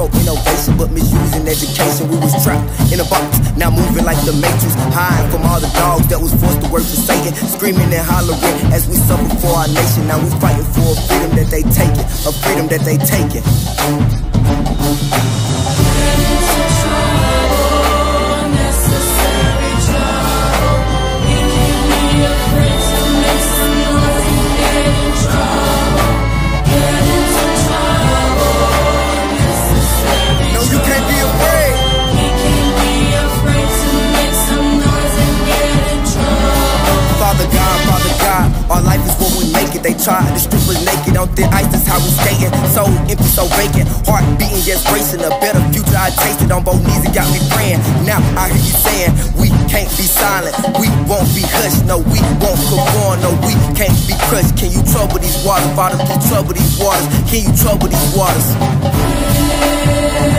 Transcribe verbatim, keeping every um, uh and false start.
for innovation, but misusing education. We was trapped in a box, now moving like the Matrix, hiding from all the dogs that was forced to work for Satan, screaming and hollering as we suffer for our nation. Now we fighting for a freedom that they taking, a freedom that they taking. Our life is what we make it. They try to strip us naked on thin ice, that's how we skating. So empty, so vacant, heart beating, just racing. A better future I tasted on both knees, it got me praying. Now I hear you saying we can't be silent, we won't be hushed. No, we won't conform, no, we can't be crushed. Can you trouble these waters? Father, can you trouble these waters? Can you trouble these waters?